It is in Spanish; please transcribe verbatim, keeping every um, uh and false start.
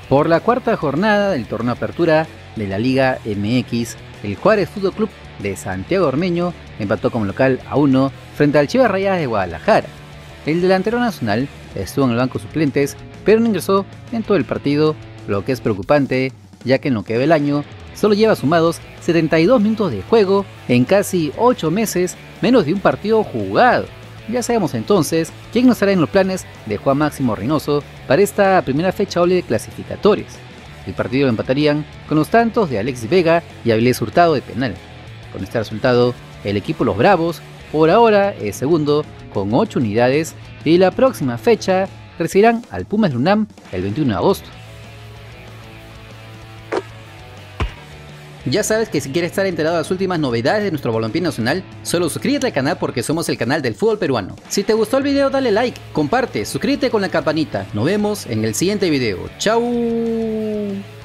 Por la cuarta jornada del torneo Apertura de la Liga M X, el Juárez Fútbol Club de Santiago Ormeño empató como local a uno frente al Chivas Rayadas de Guadalajara. El delantero nacional estuvo en el banco de suplentes, pero no ingresó en todo el partido, lo que es preocupante, ya que en lo que va el año solo lleva sumados setenta y dos minutos de juego en casi ocho meses, menos de un partido jugado. Ya sabemos entonces quién no estará en los planes de Juan Máximo Reynoso para esta primera fecha doble de clasificatorias. El partido lo empatarían con los tantos de Alexis Vega y Avilés Hurtado de penal. Con este resultado, el equipo Los Bravos por ahora es segundo con ocho unidades y la próxima fecha recibirán al Pumas Lunam el veintiuno de agosto. Ya sabes que si quieres estar enterado de las últimas novedades de nuestro balompié nacional, solo suscríbete al canal porque somos el canal del fútbol peruano. Si te gustó el video dale like, comparte, suscríbete con la campanita. Nos vemos en el siguiente video. ¡Chao!